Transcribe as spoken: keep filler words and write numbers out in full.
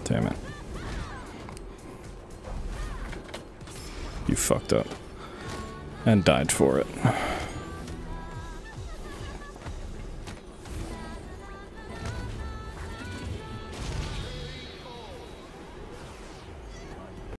Damn it. You fucked up. And died for it.